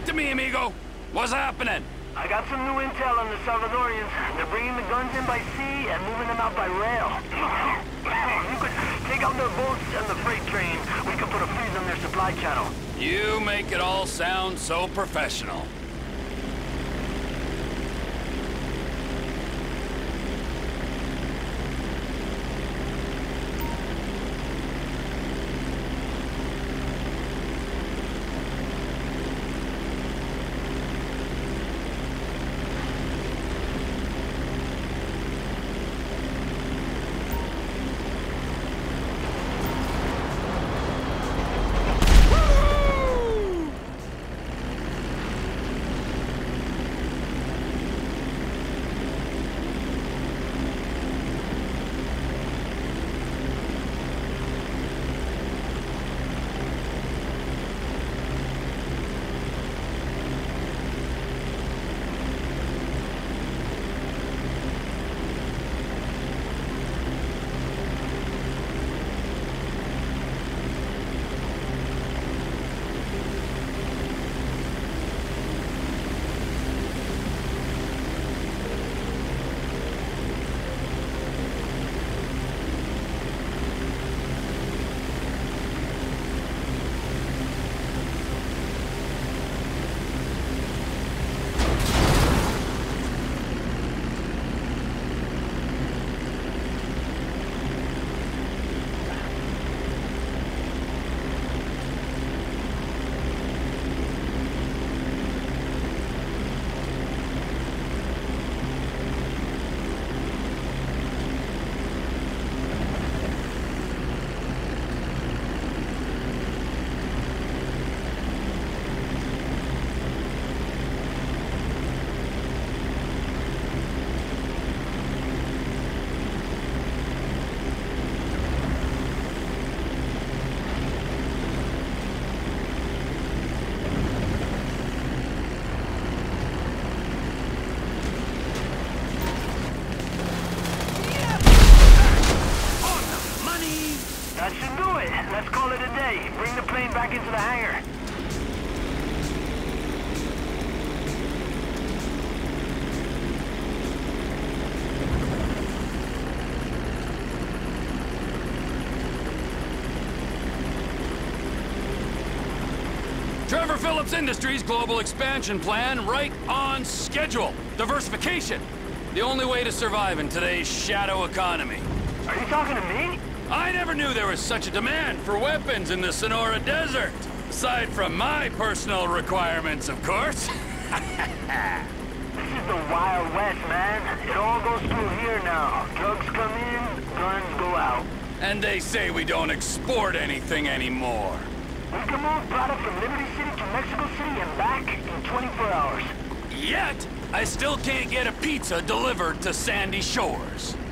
Talk to me, amigo. What's happening? I got some new intel on the Salvadorians. They're bringing the guns in by sea and moving them out by rail. You could take out their boats and the freight train. We could put a freeze on their supply channel. You make it all sound so professional. That should do it. Let's call it a day. Bring the plane back into the hangar. Trevor Phillips Industries global expansion plan right on schedule. Diversification. The only way to survive in today's shadow economy. Are you talking to me? I never knew there was such a demand for weapons in the Sonora Desert. Aside from my personal requirements, of course. This is the Wild West, man. It all goes through here now. Drugs come in, guns go out. And they say we don't export anything anymore. We can move product from Liberty City to Mexico City and back in 24 hours. Yet, I still can't get a pizza delivered to Sandy Shores.